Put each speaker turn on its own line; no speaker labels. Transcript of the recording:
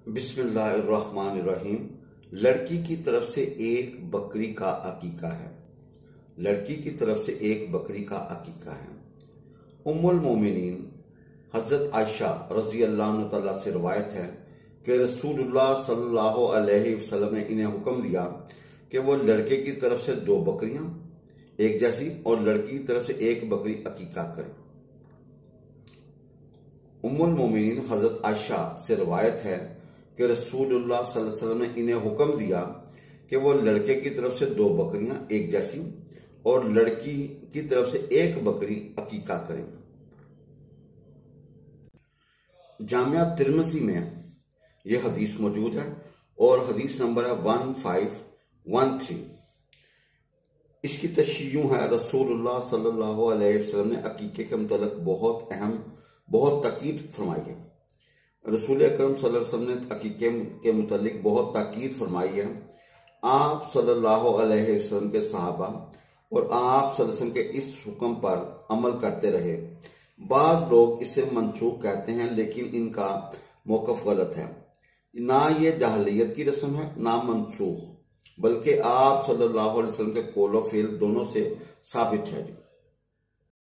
بسم اللہ الرحمن الرحیم۔ لڑکی کی طرف سے ایک بکری کا عقیقہ ہے۔ لڑکی کی طرف سے ایک بکری کا عقیقہ ہے۔ ام المومنین حضرت عائشہ رضی اللہ عنہ تعالیٰ سے روایت ہے کہ رسول اللہ صلی اللہ علیہ وسلم نے انہیں حکم دیا کہ وہ لڑکے کی طرف سے 2 بکریاں ایک جیسی اور لڑکی کی طرف سے ایک بکری عقیقہ کریں۔ ام المومنین حضرت عائشہ سے روایت ہے کہ رسول اللہ صلی اللہ علیہ وسلم نے انہیں حکم دیا کہ وہ لڑکے کی طرف سے 2 بکریاں ایک جیسی اور لڑکی کی طرف سے ایک بکری عقیقہ کریں۔ جامعہ ترمذی میں یہ حدیث موجود ہے اور حدیث نمبر ہے 1513۔ اس کی تشریح یوں ہے، رسول اللہ صلی اللہ علیہ وسلم نے عقیقے کے متعلق بہت تاکید فرمائی ہے۔ رسول اکرم صلی اللہ علیہ وسلم نے عقیقے کے متعلق بہت تاکید فرمائی ہے۔ آپ صلی اللہ علیہ وسلم کے صحابہ اور آپ صلی اللہ علیہ وسلم کے اس حکم پر عمل کرتے رہے۔ بعض لوگ اسے منسوخ کہتے ہیں لیکن ان کا موقف غلط ہے۔ نہ یہ جاہلیت کی رسم ہے نہ منسوخ، بلکہ آپ صلی اللہ علیہ وسلم کے قول و فعل دونوں سے ثابت ہے۔